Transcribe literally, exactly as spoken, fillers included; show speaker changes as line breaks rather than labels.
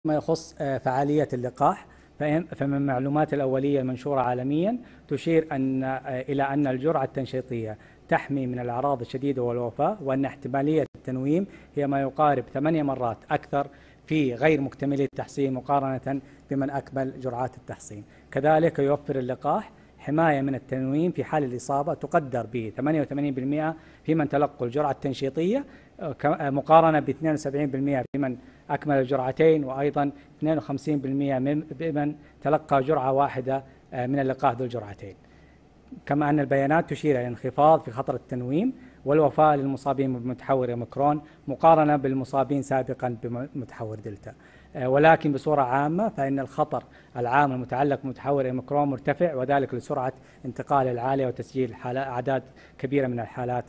ما يخص فعالية اللقاح، فمن المعلومات الأولية المنشورة عالميا تشير أن إلى أن الجرعة التنشيطية تحمي من الأعراض الشديدة والوفاة، وأن احتمالية التنويم هي ما يقارب ثمانية مرات أكثر في غير مكتملي التحصين مقارنة بمن أكمل جرعات التحصين. كذلك يوفر اللقاح حماية من التنويم في حال الإصابة تقدر ب ثمانية وثمانين بالمئة في من تلقوا الجرعة التنشيطية مقارنة ب اثنين وسبعين بالمئة في من أكمل الجرعتين، وأيضا اثنين وخمسين بالمئة بمن تلقى جرعة واحدة من اللقاح ذو الجرعتين. كما أن البيانات تشير إلى انخفاض في خطر التنويم والوفاة للمصابين بمتحور أوميكرون مقارنة بالمصابين سابقا بمتحور دلتا. ولكن بصورة عامة فإن الخطر العام المتعلق بمتحور أوميكرون مرتفع، وذلك لسرعة انتقاله العالية وتسجيل أعداد كبيرة من الحالات